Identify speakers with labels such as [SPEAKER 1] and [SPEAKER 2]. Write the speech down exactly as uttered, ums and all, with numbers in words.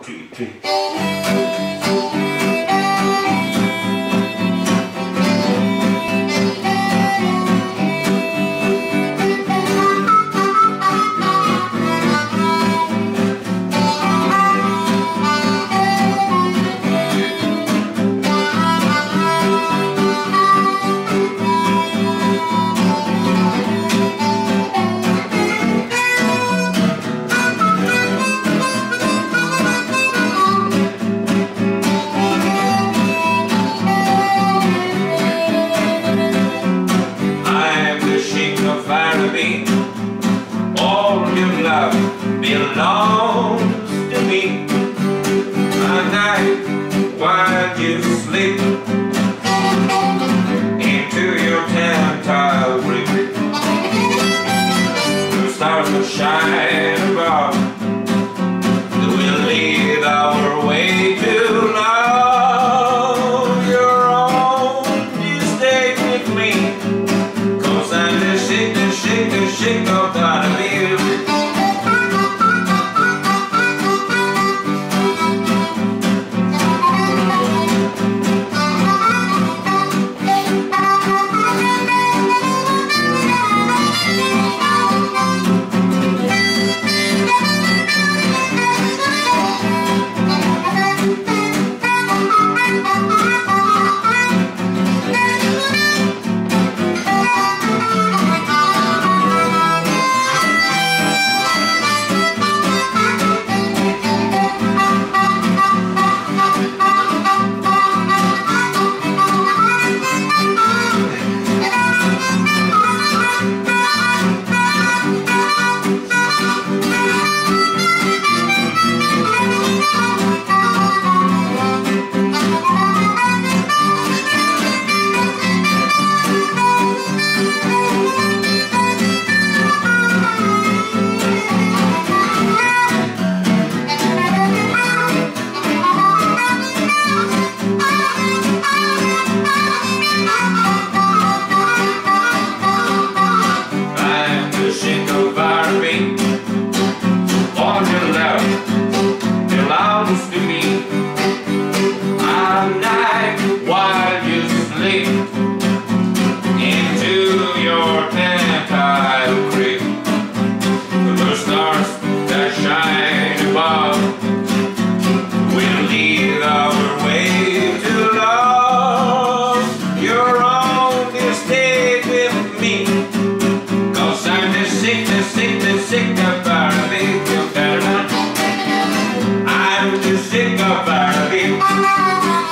[SPEAKER 1] two, three. All your love belongs to me. At night while you sleep into your tactile grip, the stars will shine above. We'll lead our way to love. You're on this day with me, 'cause I'm the shake, the shake, the shake of the wheel. All your love belongs to me. At night while you sleep into your tactile grip, the stars that shine above will lead our way to love. You're on this day with me, 'cause I'm the sick, the sick, the sick of our baby. I'm the sick of our baby.